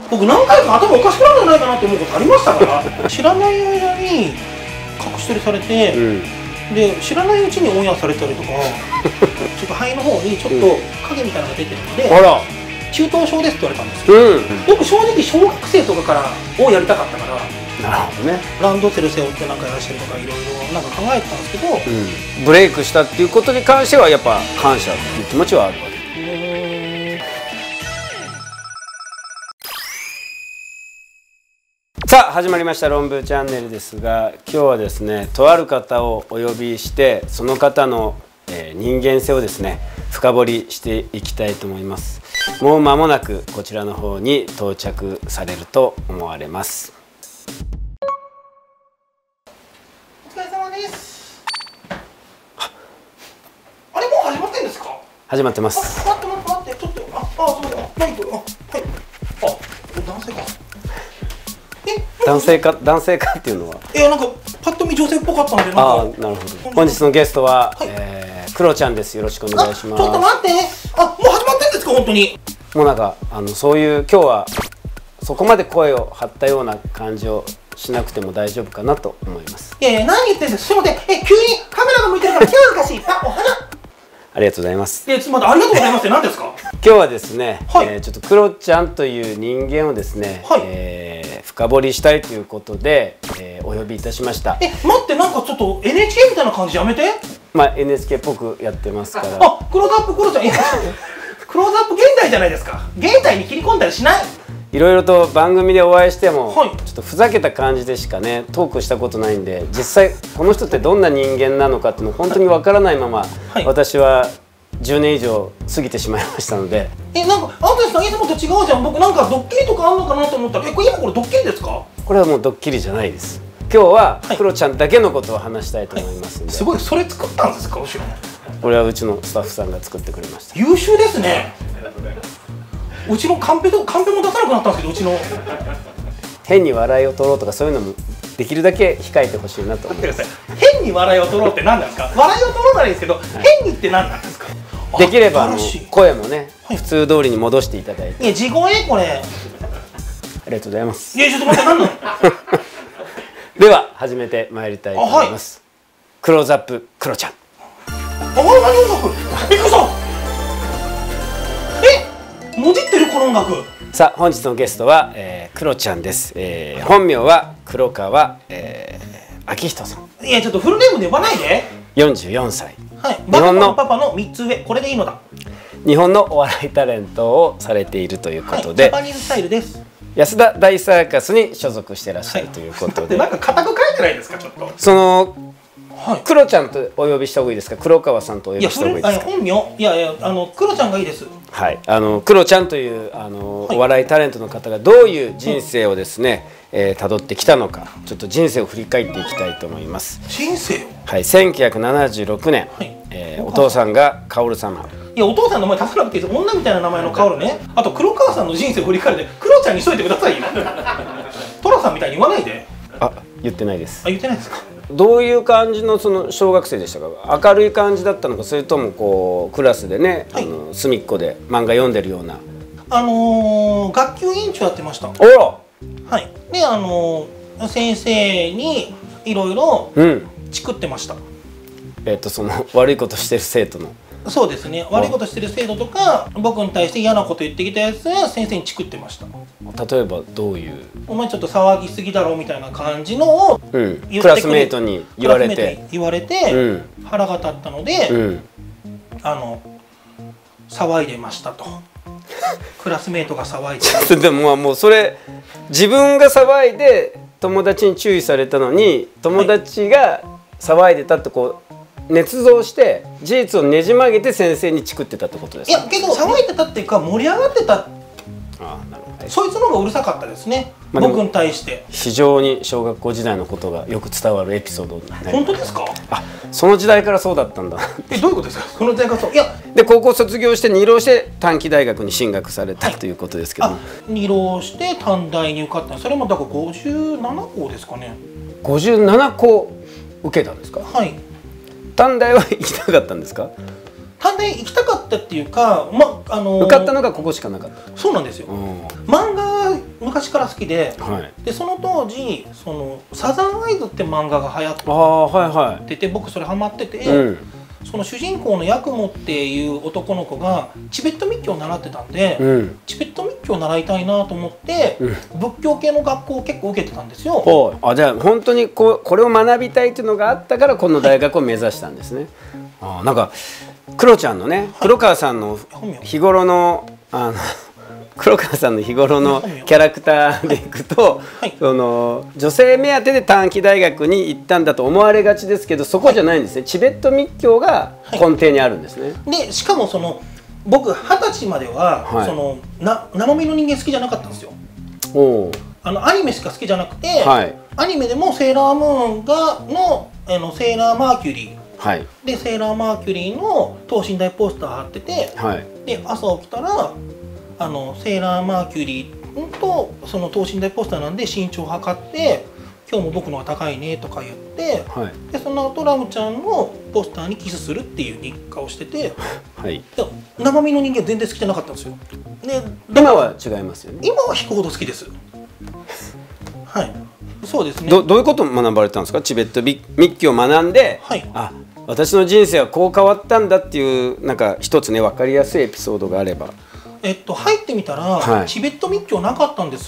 僕何回か頭おかしくなるんじゃないかなって思うことありましたから知らない間に隠し撮りされて、で知らないうちにオンエアされたりとかちょっと肺の方にちょっと影みたいなのが出てるので、中等症ですって言われたんですよ。僕正直小学生とかからをやりたかったから、 なるほどね。 ランドセル背負ってなんかやらしたりとかいろいろなんか考えてたんですけど、 ブレイクしたっていうことに関してはやっぱ感謝っていう気持ちはあるわけ。さあ始まりました論文チャンネルですが、今日はですねとある方をお呼びしてその方の人間性をですね深掘りしていきたいと思います。もう間もなくこちらの方に到着されると思われます。 お疲れ様です。あれもう始まってんですか？ 始まってます。 待ってちょっとそうだ何これはい男性か。 男性かっていうのはなんかパッと見女性っぽかったのでなんか。 なるほど。本日のゲストは、クロちゃんです。よろしくお願いします。 ちょっと待って、もう始まってんですか本当に？ もうなんかそういう今日はそこまで声を張ったような感じをしなくても大丈夫かなと思います。 いや何言ってんですか。すいません。急にカメラが向いてるから気恥ずかしい。お花。 ありがとうございます。 ちょっと待って、ありがとうございますって何ですか？ 今日はですね、ちょっとクロちゃんという人間をですね、深掘りしたいということで、お呼びいたしました。 待って、なんかちょっと NHK みたいな感じやめて。 NHK っぽくやってますから。 クローズアップクロちゃん、クローズアップ現代じゃないですか。現代に切り込んだりしない。 いろいろと番組でお会いしても、ちょっとふざけた感じでしかねトークしたことないんで、実際この人ってどんな人間なのかっていうの本当にわからないまま、私は10年以上過ぎてしまいましたので。 なんかアントニーさんいつもと違うじゃん。僕なんかドッキリとかあんのかなと思ったら、これドッキリですか？ これはもうドッキリじゃないです。今日はクロちゃんだけのことを話したいと思いますんで。 すごい、それ作ったんですか？後ろこれはうちのスタッフさんが作ってくれました。 優秀ですね。うちのカンペも出さなくなったんですけど、うちの変に笑いを取ろうとかそういうのもできるだけ控えてほしいなと思います。 変に笑いを取ろうって何なんですか？笑いを取ろうならいいですけど、変にって何なんですか？ できれば声もね、普通通りに戻していただいて。 いや、地声これ。 ありがとうございます。 いや、ちょっと待って、何なの？ では始めてまいりたいと思います。クローズアップクロちゃん。 何音楽？びっくりした。もじってるこの音楽。 さあ本日のゲストは、クロちゃんです。本名は黒川、明人さん。 いや、ちょっとフルネームで呼ばないで。 44歳。 日本のパパの3つ上、これでいいのだ。 日本のお笑いタレントをされているということで、 ジャパニーズスタイルです。 安田大サーカスに所属してらっしゃるということで、 なんか固く書いてないですか？ちょっとそのクロちゃんとお呼びした方がいいですか？黒川さんとお呼びした方がいいですか？ 本名、クロちゃんがいいです。 はい、クロちゃんというお笑いタレントの方がどういう人生をですね辿ってきたのか、ちょっと人生を振り返っていきたいと思います。 人生を、 はい、1976年、お父さんが薫様。 いや、お父さんの名前出さなくていいです。女みたいな名前の薫ね。あと黒川さんの人生を振り返るでクロちゃんにしといてくださいよ。トラさんみたいに言わないで。 言ってないです。 言ってないですか？ どういう感じのその小学生でしたか？明るい感じだったのか、それともこうクラスでね、隅っこで漫画読んでるような。 学級委員長やってました。 おら。 はい。で先生にいろいろチクってました。 その悪いことしてる生徒の。 そうですね。悪いことしてる生徒とか僕に対して嫌なこと言ってきたやつは先生にチクってました。 例えばどういう？ お前ちょっと騒ぎすぎだろみたいな感じのをクラスメートに言われて腹が立ったので、騒いでましたと。クラスメートが騒いででももうそれ自分が騒いで友達に注意されたのに、友達が騒いでたってこう捏造して事実をねじ曲げて先生にチクってたってことですか？ いやけど騒いでたっていうか盛り上がってた。そいつの方がうるさかったですね、僕に対して。 非常に小学校時代のことがよく伝わるエピソード。 本当ですか？ その時代からそうだったんだ。 どういうことですか？その時代からそう。いやで高校卒業して2浪して短期大学に進学されたということですけども、 2浪して短大に受かった。それもだから57校ですかね。 57校受けたんですか？ はい。 短大は行きたかったんですか？ 短大行きたかったっていうか、 受かったのがここしかなかった。 そうなんですよ。漫画昔から好きで、 はい、 でその当時サザンアイズって漫画が流行ってて、 はいはい、 僕それハマってて、 うん、 その主人公のヤクモっていう男の子がチベット密教を習ってたんで、 うん、 チベット密教を習いたいなと思って、うん、仏教系の学校を結構受けてたんですよ。 じゃあ本当にこれを学びたいっていうのがあったからこの大学を目指したんですね。はい、なんかクロちゃんのね、はい、黒川さんの日頃の黒川さんの日頃のキャラクターでいくと、はい、女性目当てで短期大学に行ったんだと思われがちですけど、そこじゃないんですね。チベット密教が根底にあるんですね。 はい、でしかも僕20歳までは、はい、生身の人間好きじゃなかったんですよ。アニメしか好きじゃなくて、はい、アニメでもセーラームーンのセーラーマーキュリー、はい、でセーラーマーキュリーの等身大ポスター貼ってて、はい、で朝起きたらセーラーマーキュリーとその等身大ポスターなんで身長を測って「今日も僕の方が高いね」とか言って、はい、でその後ラムちゃんのポスターにキスするっていう日課をしてて、はい、生身の人間全然好きじゃなかったんですよ。で今は違いますよね。 今は引くほど好きです。はい、そうですね。 どういうことを学ばれたんですか？チベット密教を学んで、はい、私の人生はこう変わったんだっていうなんか一つね分かりやすいエピソードがあれば。 入ってみたら、はい、チベット密教なかったんです。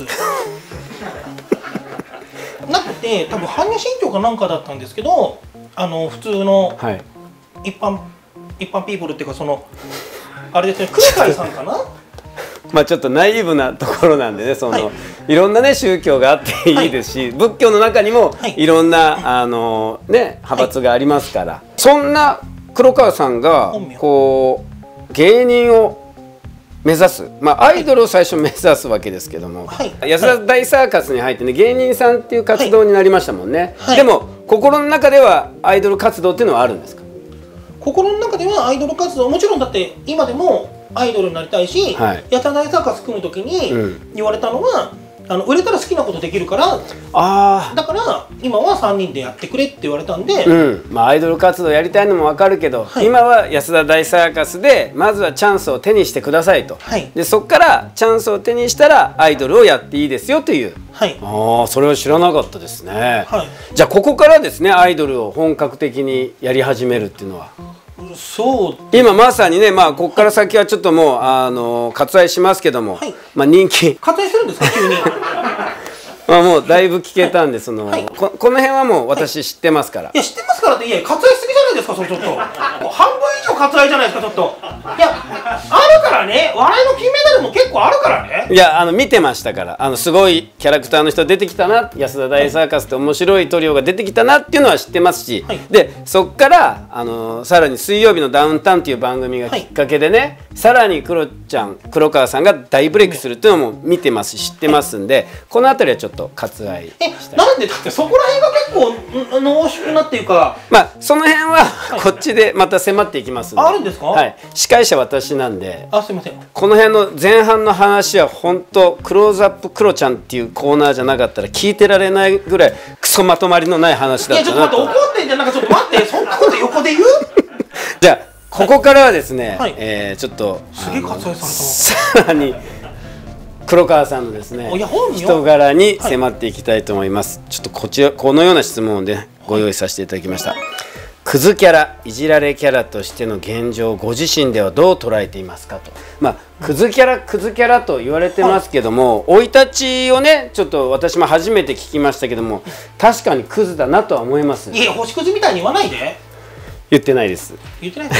なくて多分般若心経かなんかだったんですけど、普通の一般ピープルっていうかあれですね、空海さんかな。 まあちょっとナイーブなところなんでね、はい、いろんなね宗教があっていいですし、はい、仏教の中にもいろんな、ね、派閥がありますから、はい、そんな黒川さんがこう芸人を目指す、アイドルを最初目指すわけですけども、はい、安田大サーカスに入ってね、芸人さんっていう活動になりましたもんね。はい、でも心の中ではアイドル活動っていうのはあるんですか？ 心の中ではアイドル活動もちろんだって今でもアイドルになりたいし、はい、安田大サーカス組む時に言われたのは、売れたら好きなことできるからだから今は3人でやってくれって言われたんで、 アイドル活動やりたいのも分かるけど、はい、今は安田大サーカスでまずはチャンスを手にしてくださいと、はい、でそこからチャンスを手にしたらアイドルをやっていいですよという、はい、それは知らなかったですね。はい、じゃあここからですねアイドルを本格的にやり始めるっていうのは。 そう今まさにね、ここから先はちょっともう割愛しますけども、はい、人気割愛するんですか急にもうだいぶ聞けたんではい、この辺はもう私知ってますから、 いや知ってますからって割愛しすぎじゃないですか。ちょっと半分以上割愛じゃないですか。ちょっといやあるからね、笑いの金メダルも結構あるからね。 いや見てましたから、すごいキャラクターの人出てきたな、安田大サーカスって面白いトリオが出てきたなっていうのは知ってますし、はい、でそっからさらに水曜日のダウンタウンっていう番組がきっかけでね、はい、さらに黒川さんが大ブレイクするっていうのも見てますし知ってますんで、はい、この辺りはちょっと割愛したい。 なんでだってそこら辺が結構濃縮なっていうか、 その辺はこっちでまた迫っていきますんで。 あるんですか？ はい、司会者私なんで、 すいません、 この辺の前半の話は本当クローズアップクロちゃんっていうコーナーじゃなかったら聞いてられないぐらいクソまとまりのない話だったなと。 いやちょっと待って、怒ってんじゃん。ちょっと待ってそんなこと横で言うじゃあここからはですね、はい、ちょっとすげえ割愛されたさらに黒川さんのですね人柄に迫っていきたいと思います。はい、ちょっとこのような質問をねご用意させていただきました。クズキャラ、いじられキャラとしての現状をご自身ではどう捉えていますかと。クズキャラと言われてますけども、生い立ちをねちょっと私も初めて聞きましたけども、確かにクズだなとは思います。 いや星屑みたいに言わないで。 言ってないです。 言ってないです。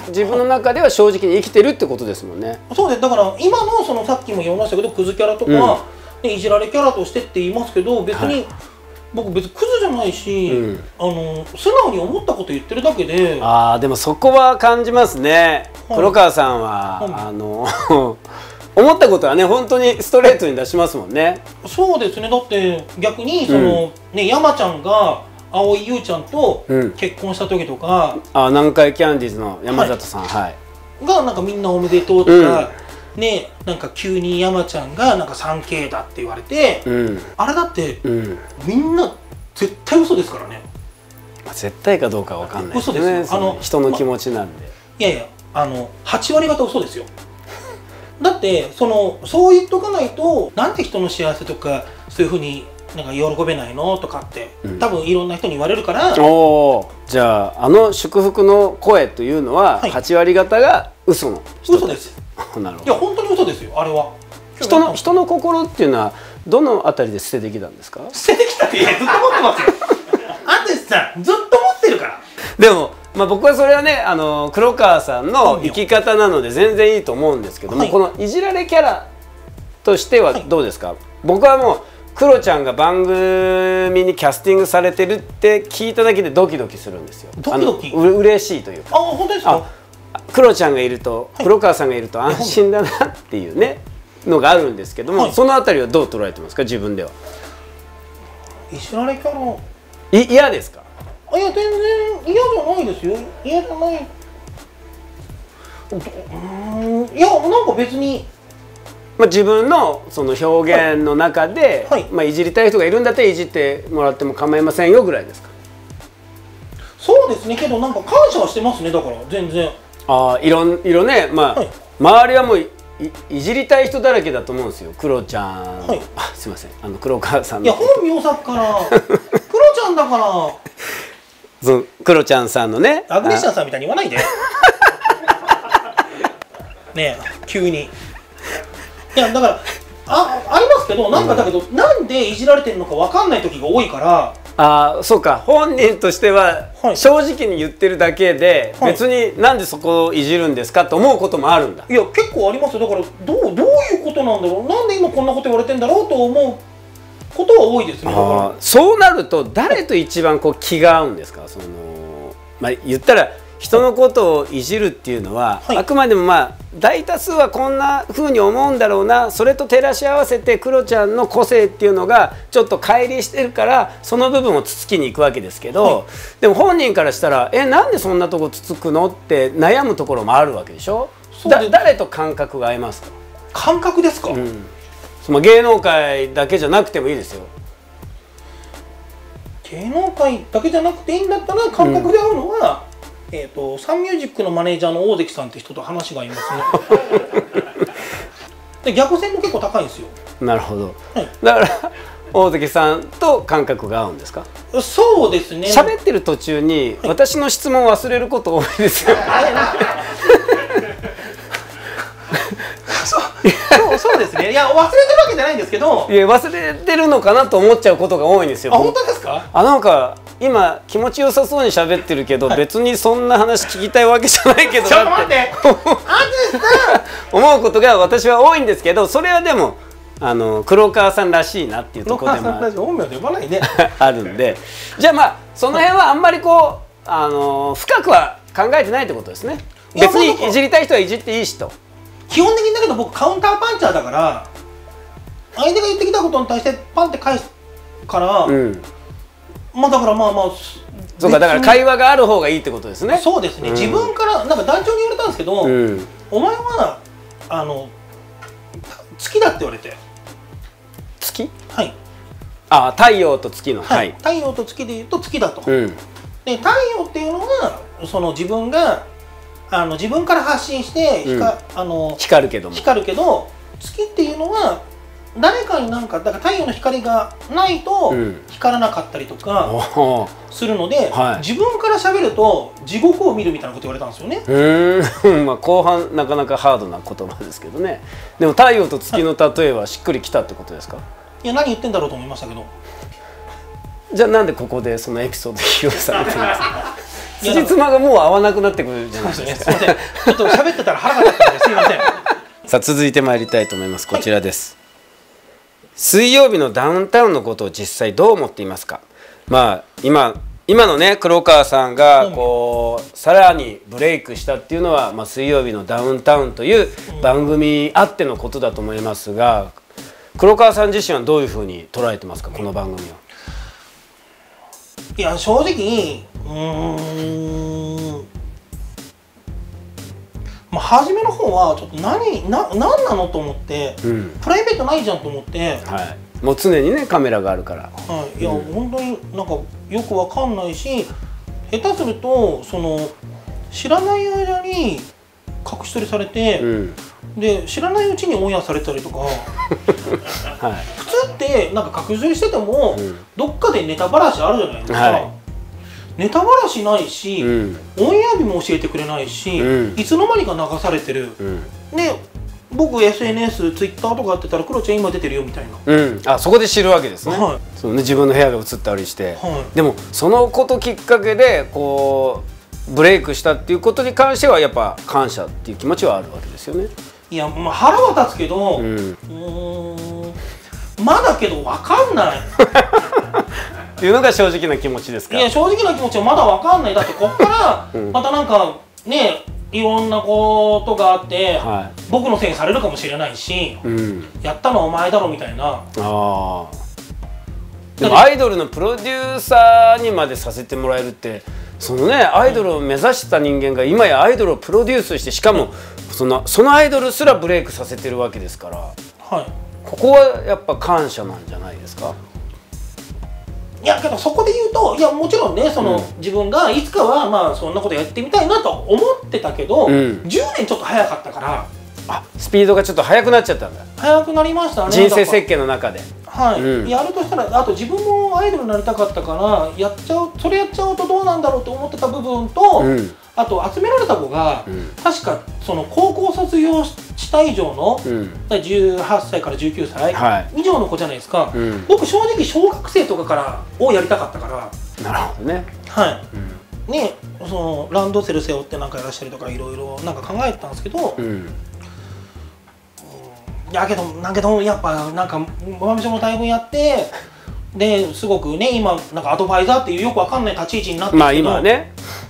自分の中では正直に生きてるってことですもんね。 そうです。だから今のさっきも言いましたけどクズキャラとか、いじられキャラとしてって言いますけど、別に、僕別にクズじゃないし、素直に思ったこと言ってるだけで。 でもそこは感じますね。黒川さんは、思ったことはね本当にストレートに出しますもんね。 そうですね。だって逆に山ちゃんが蒼井優ちゃんと結婚した時とか、 南海キャンディーズの山里さん、 がなんかみんなおめでとうとか、なんか急に山ちゃんがなんか 3K だって言われて、あれだって、みんな絶対嘘ですからね。 絶対かどうかわかんないですね。嘘ですよ。人の気持ちなんで。 いやいや8割方嘘ですよ。 だってそう言っとかないと、なんで人の幸せとかそういうふうになんか喜べないのとかって、多分いろんな人に言われるから。 じゃあ祝福の声というのは8割方が嘘の人。 嘘です。 なるほど。 いや本当に嘘ですよ、あれは。 人の心っていうのはどのあたりで捨ててきたんですか？ 捨ててきたって、ずっと持ってますよ。淳さんずっと持ってるから。 でも僕はそれはね、黒川さんの生き方なので全然いいと思うんですけども、このいじられキャラとしてはどうですか？僕はもうクロちゃんが番組にキャスティングされてるって聞いただけでドキドキするんですよ。 ドキドキ嬉しいというか。 本当ですか？ クロちゃんがいると、黒川さんがいると安心だなっていうねのがあるんですけども、そのあたりはどう捉えてますか、自分では。 いじられキャラ嫌ですか？ いや全然嫌じゃないですよ。嫌じゃない。いやなんか別に。 自分のその表現の中で、いじりたい人がいるんだったらいじってもらっても構いませんよぐらいですか？ そうですね、けどなんか感謝はしてますね。だから全然いろね、周りはもういじりたい人だらけだと思うんですよ。クロちゃん、すいません、黒川さんの。 いや本名さっきからクロちゃんだから。 クロちゃんさんのね、 アグネシアさんみたいに言わないで。ねえ急に。いやだからありますけど、なんかだけど、なんでいじられてるのか分かんない時が多いから。 そうか、本人としては正直に言ってるだけで、別になんでそこをいじるんですかと思うこともあるんだ。 いや結構ありますよ。だからどういうことなんだろう、なんで今こんなこと言われてんだろうと思うことは多いですね。 そうなると誰と一番気が合うんですか？言ったら人のことをいじるっていうのは、あくまでも大多数はこんな風に思うんだろうな、それと照らし合わせてクロちゃんの個性っていうのがちょっと乖離してるからその部分をつつきに行くわけですけど、でも本人からしたらなんでそんなとこつつくのって悩むところもあるわけでしょ。誰と感覚が合いますか？ 感覚ですか？ 芸能界だけじゃなくてもいいですよ。 芸能界だけじゃなくていいんだったら感覚で合うのは、サンミュージックのマネージャーの大関さんって人と話が合いますね。で逆線も結構高いんですよ。 なるほど、だから大関さんと感覚が合うんですか？ そうですね。 喋ってる途中に私の質問を忘れること多いですよ。 そうですね。いや忘れてるわけじゃないんですけど、 いや忘れてるのかなと思っちゃうことが多いんですよ。 本当ですか？ なんか今気持ちよさそうに喋ってるけど、別にそんな話聞きたいわけじゃないけどちょっと待って、 思うことが私は多いんですけど、それはでも黒川さんらしいなっていうところでもあるんで、じゃあその辺はあんまり深くは考えてないってことですね。別にいじりたい人はいじっていいしと。 基本的にだけど僕カウンターパンチャーだから、相手が言ってきたことに対してパンって返すから、だからそうか、だから会話がある方がいいってことですね。 そうですね、自分からなんか団長に言われたんですけど、お前は月だって言われて。 月？ はい。 太陽と月の。 はい。太陽と月で言うと月だと。で太陽っていうのは自分が自分から発信して光るけど月っていうのは誰かにだから太陽の光がないと光らなかったりとかするので、自分から喋ると地獄を見るみたいなこと言われたんですよね。 後半なかなかハードな言葉ですけどね。でも太陽と月の例えはしっくりきたってことですか？ いや何言ってんだろうと思いましたけど。 じゃあなんでここでそのエピソード披露されてるんですか？辻褄がもう合わなくなってくるじゃないですか。 すみません、ちょっと喋ってたら腹が立ったのですみません。 さあ続いてまいりたいと思います。こちらです。水曜日のダウンタウンのことを実際どう思っていますか？今のね黒川さんがさらにブレイクしたっていうのは、水曜日のダウンタウンという番組あってのことだと思いますが、黒川さん自身はどういうふうに捉えてますか、この番組は。 いや正直初めの方はちょっと何なのと思って、プライベートないじゃんと思って、 もう常にねカメラがあるから、 いや本当になんかよくわかんないし、下手すると知らない間に隠し撮りされて、 で知らないうちにオンエアされたりとか、はい、普通ってなんか隠ししてても、どっかでネタばらしあるじゃないですか、はい、ネタばらしないし、オンエア日も教えてくれないし、いつの間にか流されてる、で僕 SNS、ツイッターとかやってたらクロちゃん今出てるよみたいな、 あそこで知るわけですね、はい、そうね、自分の部屋が映ったりして、はい、でもそのこときっかけでこうブレイクしたっていうことに関してはやっぱ感謝っていう気持ちはあるわけですよね。 いや、まあ、腹は立つけど、まだけど分かんないっていうのが正直な気持ちですか。 いや、正直な気持ちはまだ分かんない。だってこっからまたなんかね、いろんなことがあって、はい、僕のせいにされるかもしれないし、やったのはお前だろみたいな。でもアイドルのプロデューサーにまでさせてもらえるって、そのね、アイドルを目指した人間が今やアイドルをプロデュースして、しかもそのアイドルすらブレイクさせてるわけですから、はい、ここはやっぱ感謝なんじゃないですか。 いやけどそこで言うと、いやもちろんね、その、自分がいつかはまあそんなことやってみたいなと思ってたけど、10年ちょっと早かったから、 スピードがちょっと速くなっちゃったんだ。 速くなりましたね、 人生設計の中で。 はい、やるとしたら、あと自分もアイドルになりたかったからそれやっちゃうとどうなんだろうと思ってた部分と、あと集められた子が、確かその高校卒業した以上の、18歳から19歳以上の子じゃないですか。僕正直小学生とかからをやりたかったから。 なるほどね。 はい、ね、そのランドセル背負ってなんかやらしたりとかいろいろなんか考えてたんですけど、だけどやっぱなんかマミショの大分やってですごくね、今なんかアドバイザーっていうよくわかんない立ち位置になってるけど、 今ね、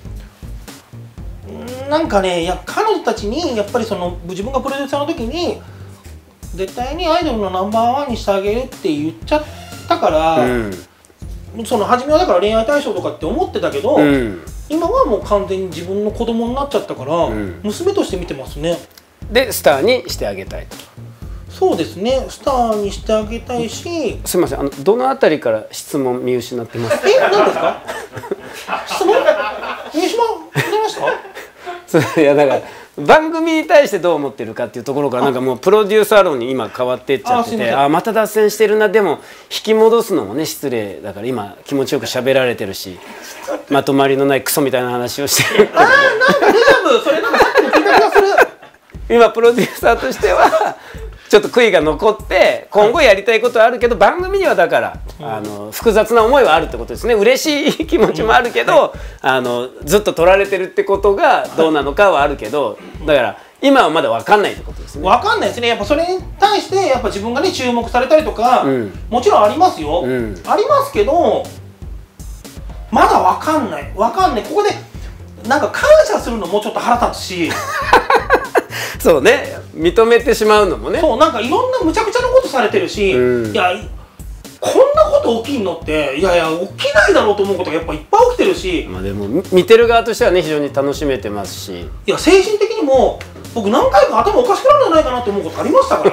なんかね、いや彼女たちにやっぱりその自分がプロデューサーの時に絶対にアイドルのナンバーワンにしてあげるって言っちゃったから、その初めはだから恋愛対象とかって思ってたけど、今はもう完全に自分の子供になっちゃったから、娘として見てますね。 でスターにしてあげたいと。 そうですね、スターにしてあげたいし。 すみません、どのあたりから質問見失ってます？ 何ですか？質問見失いました？ いやだから番組に対してどう思ってるかっていうところからなんかもうプロデューサー論に今変わっていっちゃってて、また脱線してるな。でも引き戻すのもね失礼だから今気持ちよく喋られてるし、まとまりのないクソみたいな話をしてる。 なんかデジャブ、それなんかさっきも聞いた気がする。 今プロデューサーとしてはちょっと悔いが残って今後やりたいことはあるけど、番組にはだから複雑な思いはあるってことですね。嬉しい気持ちもあるけど、ずっと取られてるってことがどうなのかはあるけど、だから今はまだ分かんないってことですね。 分かんないですね。やっぱそれに対してやっぱ自分がね注目されたりとか、もちろんありますよ、ありますけど、まだ分かんない。ここでなんか感謝するのもちょっと腹立つしそうね、認めてしまうのもね。 そう、なんかいろんなむちゃくちゃなことされてるし、いやこんなこと起きんのって、いや起きないだろうと思うことがやっぱいっぱい起きてるし、 まあでも見てる側としてはね非常に楽しめてますし、 いや精神的にも僕何回か頭おかしくなるんじゃないかなと思うことありました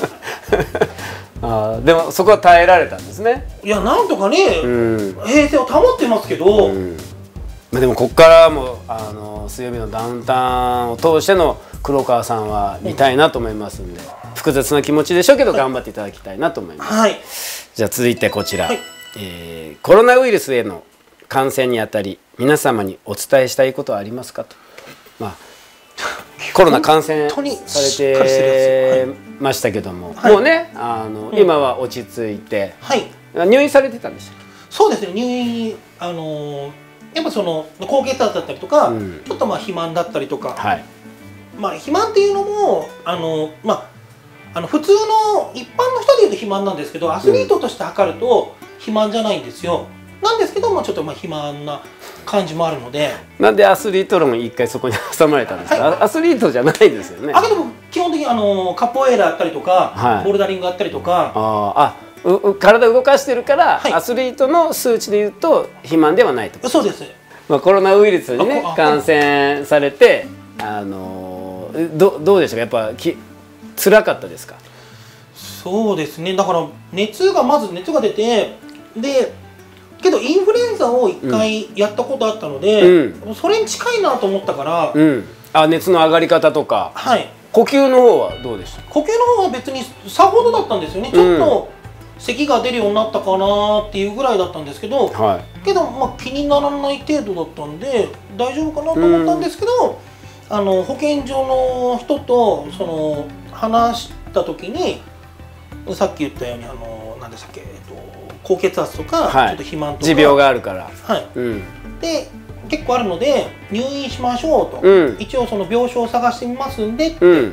からでもそこは耐えられたんですね。 いやなんとかね、平静を保ってますけど、 でもここからも水曜日のダウンタウンを通しての黒川さんは見たいなと思いますんで、複雑な気持ちでしょうけど頑張っていただきたいなと思います。はい、じゃあ続いてこちら、コロナウイルスへの感染にあたり皆様にお伝えしたいことはありますかと。コロナ感染されてましたけども、もうね今は落ち着いて、入院されてたんでしたっけ？ そうですね、入院やっぱその高血圧だったりとか、ちょっと肥満だったりとか、肥満っていうのも普通の一般の人でいうと肥満なんですけど、アスリートとして測ると肥満じゃないんですよ。なんですけどちょっと肥満な感じもあるので。 なんでアスリート論一回そこに挟まれたんですか？アスリートじゃないですよね。 でも基本的にカポエーラーやったりとか、ボルダリングやったりとか。 体動かしてるから、アスリートの数値でいうと肥満ではないと。 そうです。 コロナウイルスにね感染されてどうでしたか？やっぱ辛かったですか？ そうですね、だからまず熱が出て、けどインフルエンザを1回やったことあったので、それに近いなと思ったから、 熱の上がり方とか、 呼吸の方はどうでした？ 呼吸の方は別にさほどだったんですよね。ちょっと咳が出るようになったかなっていうぐらいだったんですけど、けどまあ気にならない程度だったんで大丈夫かなと思ったんですけど、保健所の人と話した時にさっき言ったように何でしたっけ、高血圧とか、ちょっと肥満とか持病があるから、 で結構あるので入院しましょうと、一応その病床を探してみますんでって、で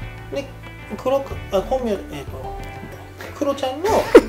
本名クロちゃんの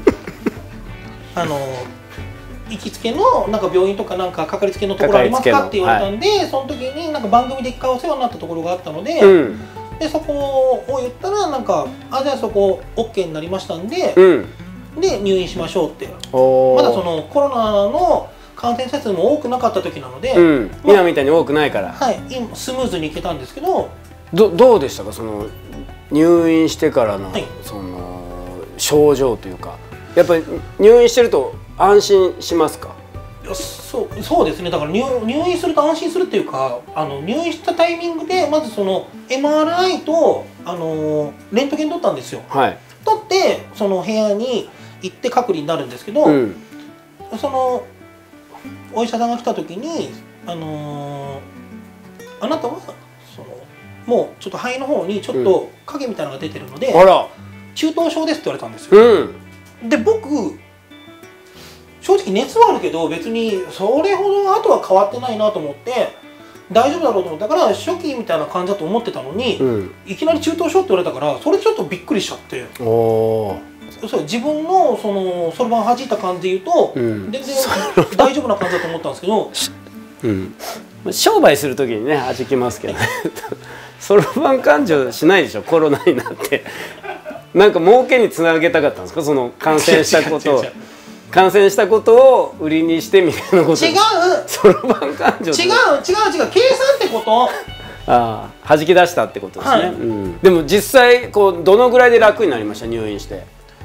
行きつけのなんか病院とかなんかかかりつけのところありますかって言われたんで、その時になんか番組で一回お世話になったところがあったので、でそこを言ったらなんかじゃあそこ OK になりましたんで、で入院しましょうって。まだそのコロナの感染者数も多くなかった時なので、 今みたいに多くないから、 スムーズにいけたんですけど、 どうでしたか、その入院してからの、その症状というか、やっぱり入院してると安心しますか？ そうですね。だから入院すると安心するっていうか、入院したタイミングでまずその MRI とレントゲン取ったんですよ。取ってその部屋に行って隔離になるんですけど、そのお医者さんが来た時にあなたはもうちょっと肺の方にちょっと影みたいなのが出てるので、中等症ですって言われたんですよ。で僕正直熱はあるけど別にそれほど後は変わってないなと思って大丈夫だろうと思ったから初期みたいな感じだと思ってたのに、いきなり中等症って言われたからそれちょっとびっくりしちゃって、自分のそろばん弾いた感じで言うと、全然大丈夫な感じだと思ったんですけど、 商売する時にね弾きますけどねそろばん勘定しないでしょ、コロナになって。なんか儲けにつなげたかったんですか、その感染したことを売りにしてみたいなこと。 違う、 そろばん勘定、違う計算ってこと。 弾き出したってことですね。でも実際どのぐらいで楽になりました、入院して？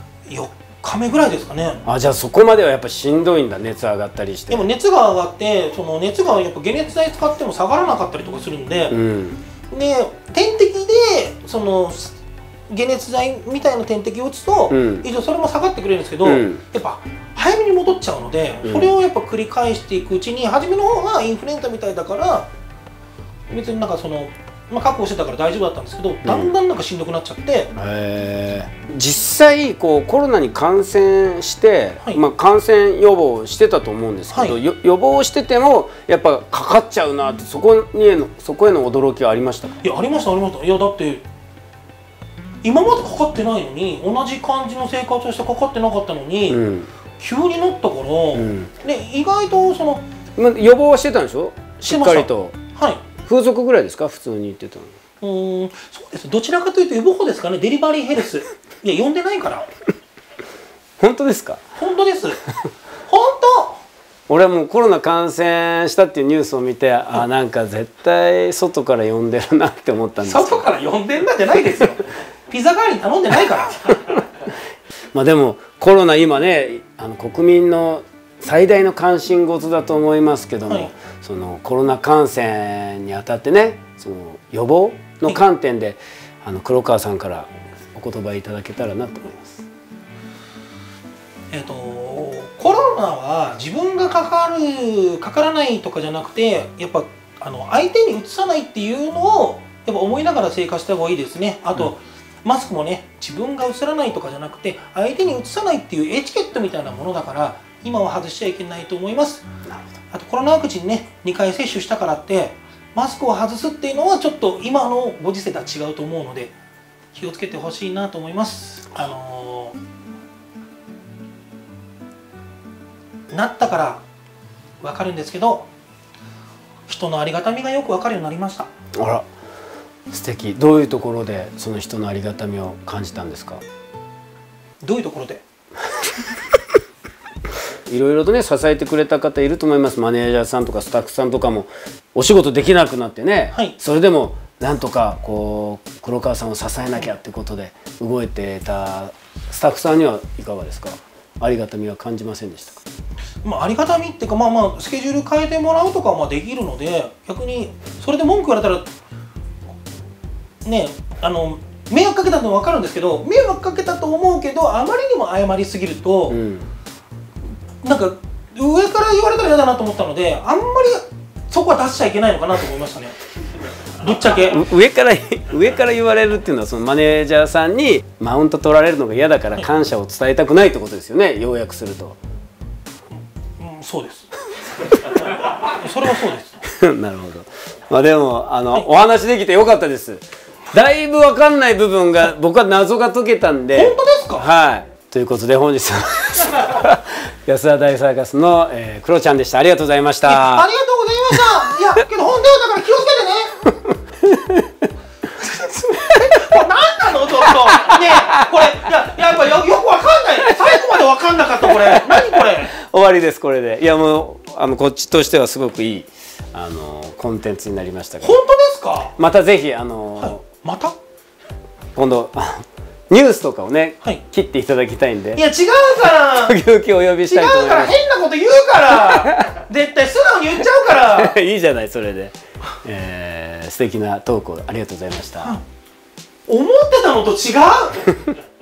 4日目ぐらいですかね。 じゃあそこまではやっぱしんどいんだ、熱上がったりして。 でも熱が上がって熱がやっぱ解熱剤使っても下がらなかったりとかするんで、で点滴で解熱剤みたいな点滴を打つと、一応それも下がってくれるんですけど、やっぱ早めに戻っちゃうので、それをやっぱ繰り返していくうちに初めの方はインフルエンザみたいだから別になんか確保してたから大丈夫だったんですけど、だんだんなんかしんどくなっちゃって。 実際コロナに感染して、感染予防してたと思うんですけど、予防しててもやっぱかかっちゃうなって、そこへの驚きはありましたか？ いや、ありました。いやだって今までかかってないのに、同じ感じの生活をしてかかってなかったのに、急になったから、意外と予防はしてたんでしょ？しっかりと。風俗ぐらいですか、普通に言ってたの？ そうです。どちらかというと予防法ですかね。デリバリーヘルス。いや、呼んでないから本当ですか？ 本当です。本当。 俺はもうコロナ感染したっていうニュースを見て、なんか絶対外から呼んでるなって思ったんですけど。 外から呼んでるなんじゃないですよ。ピザ代わりに頼んでないからでもコロナ今ね、国民の最大の関心事だと思いますけども、そのコロナ感染にあたってね、その予防の観点で、黒川さんからお言葉いただけたらなと思います。 コロナは自分がかからないとかじゃなくて、やっぱ相手にうつさないっていうのをやっぱ思いながら生活した方がいいですね。あと、マスクもね、自分がうつらないとかじゃなくて相手にうつさないっていうエチケットみたいなものだから、今は外しちゃいけないと思います。あとコロナワクチンね、2回接種したからってマスクを外すっていうのはちょっと今のご時世とは違うと思うので、気をつけてほしいなと思います。なったから分かるんですけど、人のありがたみがよく分かるようになりました。 あら、素敵。どういうところでその人のありがたみを感じたんですか？ どういうところで？ いろいろとね、支えてくれた方いると思います。マネージャーさんとかスタッフさんとかもお仕事できなくなってね、それでもなんとか黒川さんを支えなきゃってことで動いてたスタッフさんにはいかがですか？ありがたみは感じませんでしたか？ ありがたみっていうか、スケジュール変えてもらうとかはできるので、逆にそれで文句言われたらね、 迷惑かけたのは分かるんですけど、迷惑かけたと思うけど、あまりにも謝りすぎると、なんか上から言われたら嫌だなと思ったので、あんまりそこは出しちゃいけないのかなと思いましたね。ぶっちゃけ上から言われるっていうのは、そのマネージャーさんにマウント取られるのが嫌だから感謝を伝えたくないってことですよね、要約すると。 そうですそれはそうですなるほど。まあでもお話できてよかったです。だいぶ分かんない部分が僕は謎が解けたんで。 本当ですか？ はい。ということで本日は安田大サーカスの、クロちゃんでした。ありがとうございました。 ありがとうございました。いやけど本当だから気をつけてね。これ何なのちょっとねえ、これやっぱよくわかんない。最後までわかんなかった。これ何これ。 終わりですこれで。いやもうこっちとしてはすごくいいコンテンツになりましたから。 本当ですか？ またぜひまた今度ニュースとかをね、 はい、 切っていただきたいんで。 いや違うから時々お呼びしたいと思います。 違うから変なこと言うから絶対素直に言っちゃうからいいじゃないそれで、素敵なトークをありがとうございました。 思ってたのと違う